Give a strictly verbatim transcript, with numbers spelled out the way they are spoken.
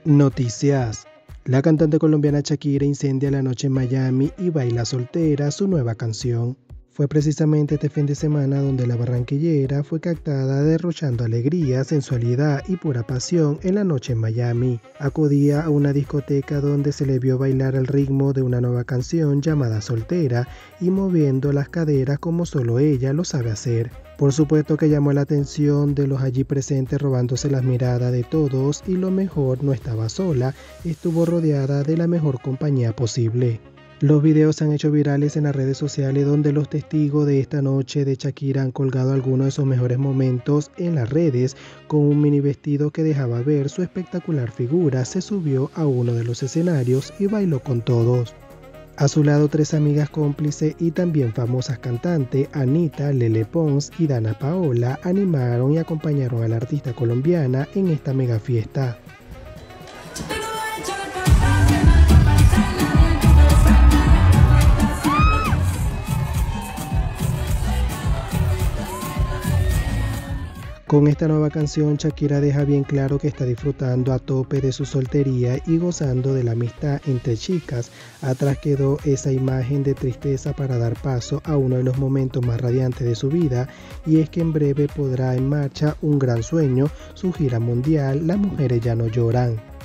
Noticias. La cantante colombiana Shakira incendia la noche en Miami y baila soltera su nueva canción. Fue precisamente este fin de semana donde la barranquillera fue captada derrochando alegría, sensualidad y pura pasión en la noche en Miami. Acudía a una discoteca donde se le vio bailar al ritmo de una nueva canción llamada Soltera y moviendo las caderas como solo ella lo sabe hacer. Por supuesto que llamó la atención de los allí presentes, robándose las miradas de todos, y lo mejor, no estaba sola, estuvo rodeada de la mejor compañía posible. Los videos se han hecho virales en las redes sociales, donde los testigos de esta noche de Shakira han colgado algunos de sus mejores momentos en las redes. Con un mini vestido que dejaba ver su espectacular figura, se subió a uno de los escenarios y bailó con todos. A su lado, tres amigas cómplices y también famosas cantantes, Anitta, Lele Pons y Dana Paola, animaron y acompañaron a la artista colombiana en esta mega fiesta. Con esta nueva canción, Shakira deja bien claro que está disfrutando a tope de su soltería y gozando de la amistad entre chicas. Atrás quedó esa imagen de tristeza para dar paso a uno de los momentos más radiantes de su vida, y es que en breve podrá en marcha un gran sueño, su gira mundial Las Mujeres Ya No Lloran.